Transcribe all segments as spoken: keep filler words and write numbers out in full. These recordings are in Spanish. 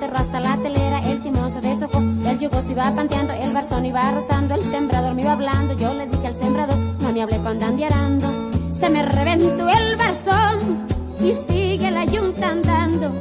cerró hasta la telera, el timón se deshojó, el yugoso iba panteando, el barzón iba rozando, el sembrador me iba hablando. Yo le dije al sembrador, no me hable cuando ande arando. Se me reventó el barzón y sigue la yunta andando.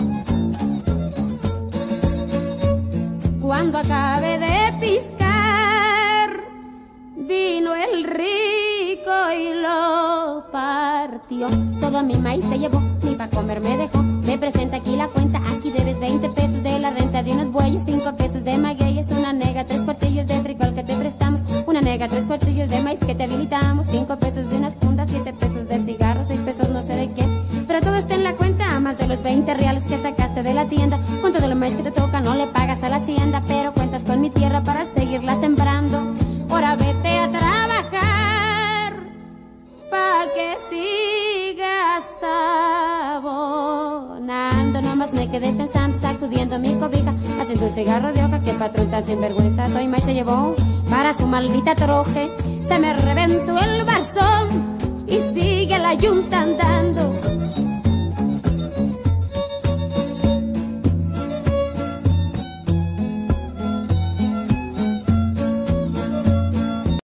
Cuando acabe de piscar, vino el rico y lo partió. Todo mi maíz se llevó, ni pa' comer me dejó. Me presenta aquí la cuenta, aquí debes veinte pesos de la renta de unos bueyes, cinco pesos de magueyes, una nega, tres cuartillos de frijol que te prestamos, una nega, tres cuartillos de maíz que te habilitamos, cinco pesos de unas fundas, siete pesos de cigarros, seis pesos no sé de qué. Pero todo está en la cuenta, más de los veinte reales que sacaste de la tienda. Con todo lo más que te toca no le pagas a la hacienda, pero cuentas con mi tierra para seguirla sembrando. Ahora vete a trabajar pa' que sigas abonando. Nomás me quedé pensando, sacudiendo mi cobija, haciendo un cigarro de hoja. Que patrón tan sinvergüenza, Toy Maíz se llevó para su maldita troje. Se me reventó el barzón y sigue la yunta andando.